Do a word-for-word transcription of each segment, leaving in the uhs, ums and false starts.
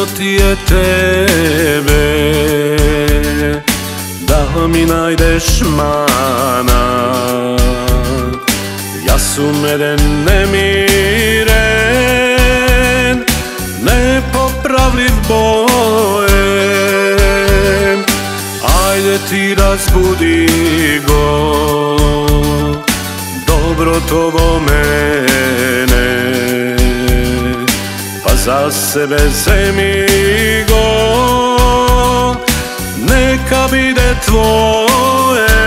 ti je tebe, da mi najdeš mana. Ja sumeren, nemiren, nepopravljiv bojem. Ajde ti razbudi go, dobrotovo mene, pa za sebe zemi go, neka bide tvoje.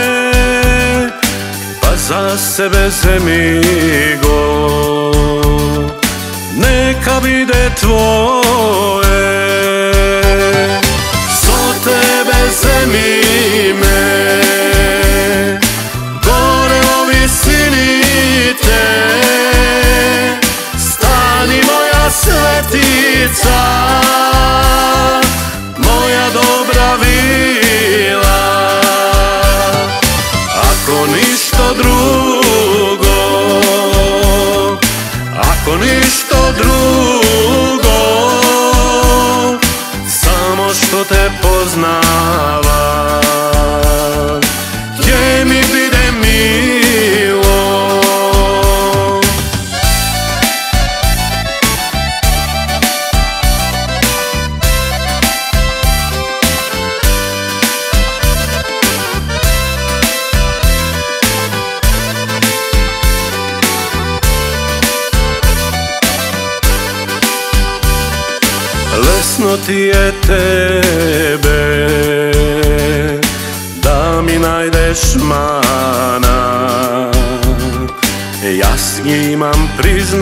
Pa za sebe zemi go, neka bide tvoje. Zo tebe zemi me, gore o visini te, stani moja svetica, moja dobra vila. Ako ništa drugo, ako ništa drugo, samo što te poznavam, gdje mi bide milo. Lesno ti je tebe, da mi najdeš mana. Ja s njimam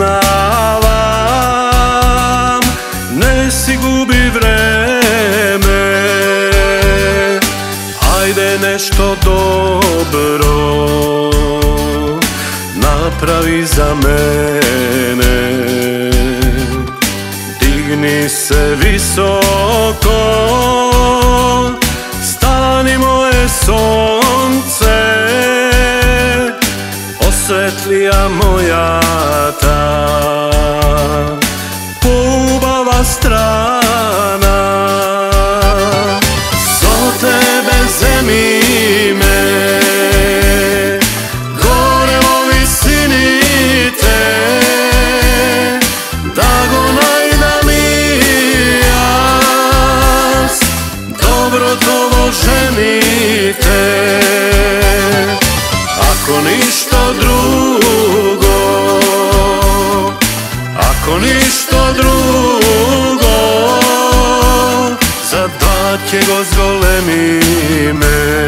priznavam, ne si gubi vreme. Ajde nešto dobro napravi za mene. Digni se visoko, stani moje sonce, osvetlija moja ta poubava strana. Zo tebe zemi me, gore o visini te, da go najdam i jas, dobrotovo ženite. Ako ništa drugo, ako ništa drugo, za dva tjego zgolemi me.